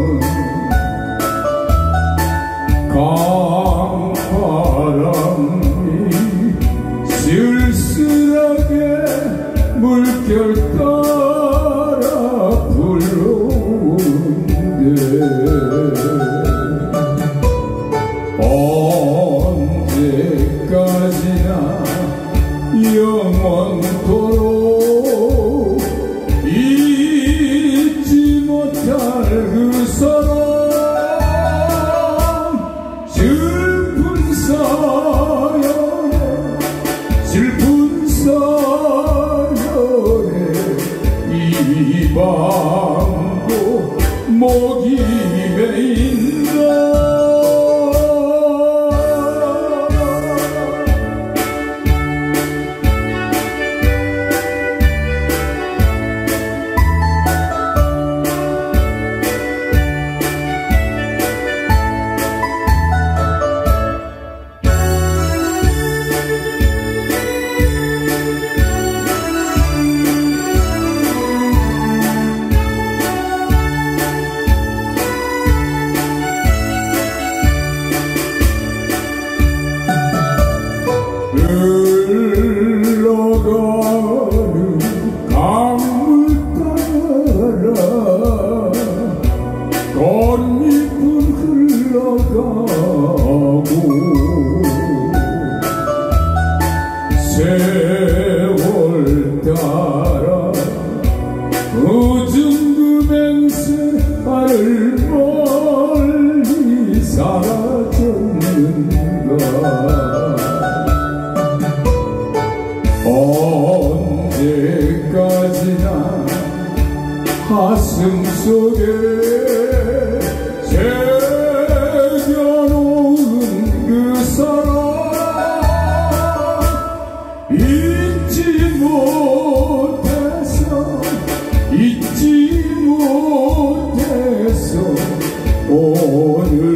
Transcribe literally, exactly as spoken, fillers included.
강바람이 쓸쓸하게 물결 따라 불러오는데 언제까지나 영원토록 잊지 못할 그 사람 슬픈 사연에 슬픈 사연에 이 밤도 목이 메인다. 흘러가는 강물 따라 꽃잎은 흘러가고 세월 따라 늦은 그 맹세 하늘 멀리 사라졌는가. 언제까지나 가슴 속에 새겨놓은 그 사람 잊지 못해서 잊지 못해서 오늘